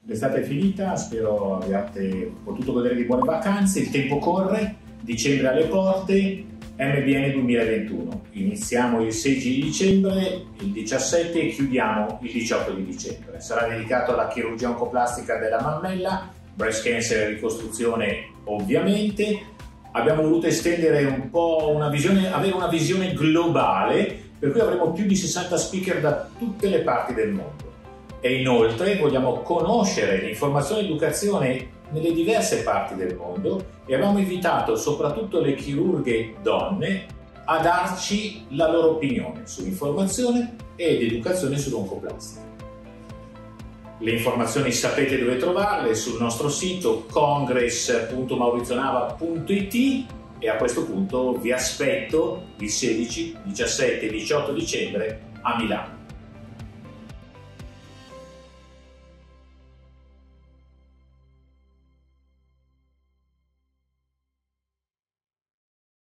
L'estate è finita, spero abbiate potuto godere di buone vacanze, il tempo corre, dicembre alle porte, MBN 2021. Iniziamo il 16 di dicembre, il 17 e chiudiamo il 18 di dicembre. Sarà dedicato alla chirurgia oncoplastica della mammella, breast cancer e ricostruzione ovviamente. Abbiamo voluto estendere un po' avere una visione globale, per cui avremo più di 60 speaker da tutte le parti del mondo. E inoltre vogliamo conoscere l'informazione e l'educazione nelle diverse parti del mondo e abbiamo invitato soprattutto le chirurghe donne a darci la loro opinione sull'informazione ed educazione sull'oncoplastica. Le informazioni sapete dove trovarle sul nostro sito congress.maurizionava.it e a questo punto vi aspetto il 16, 17 e 18 dicembre a Milano.